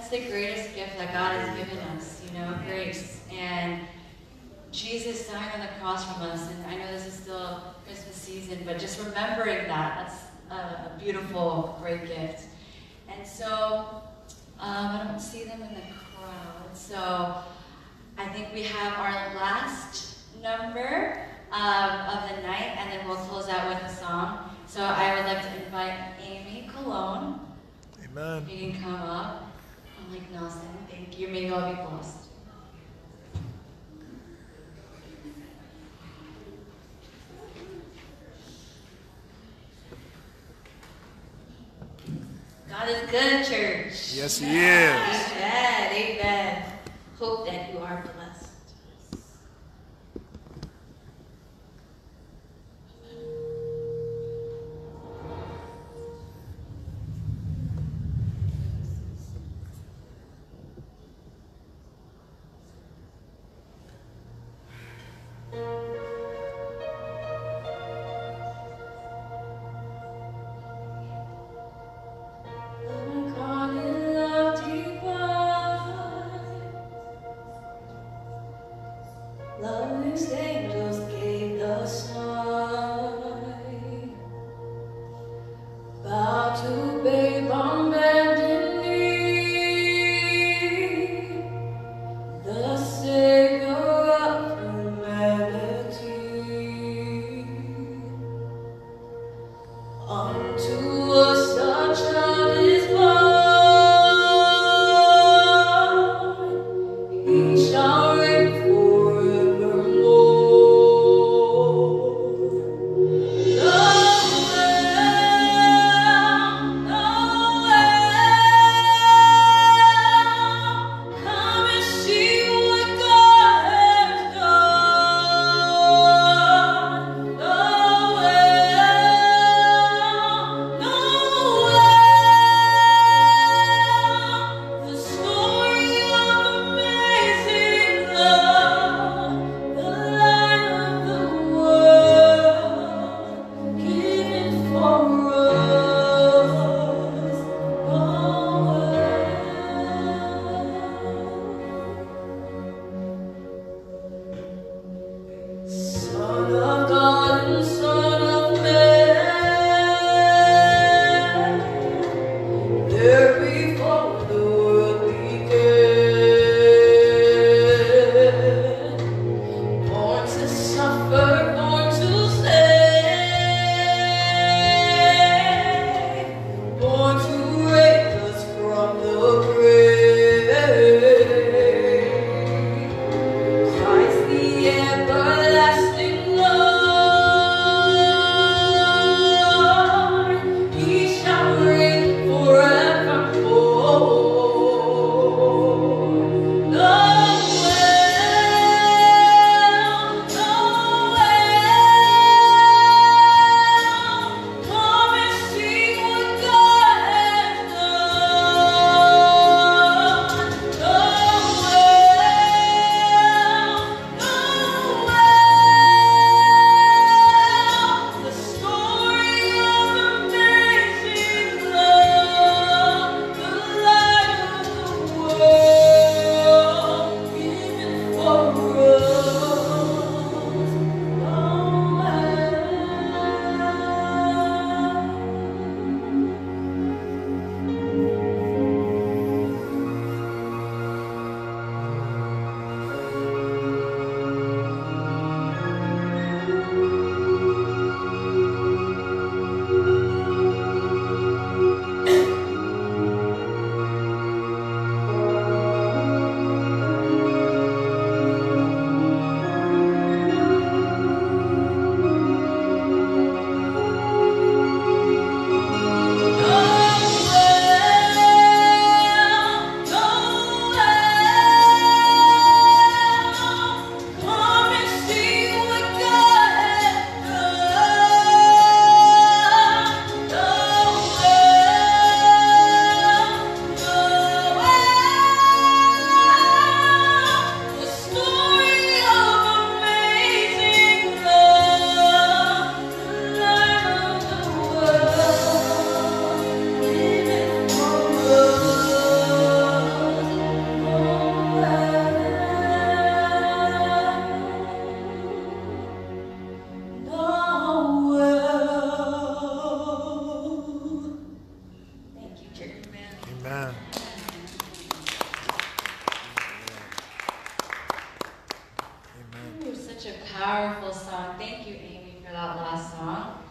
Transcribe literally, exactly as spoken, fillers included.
That's the greatest gift that God has given us, you know, grace. And Jesus died on the cross from us, and I know this is still Christmas season, but just remembering that, that's a beautiful, great gift. And so, um, I don't see them in the crowd, so I think we have our last number um, of the night, and then we'll close out with a song. So I would like to invite Amy Cologne. Amen. If you can come up. I'm like Nelson, thank you. Maybe I'll be blessed. God is good, church. Yes, he is. Amen. Amen. Hope that you are blessed. God in love divine, powerful song. Thank you, Amy, for that last song.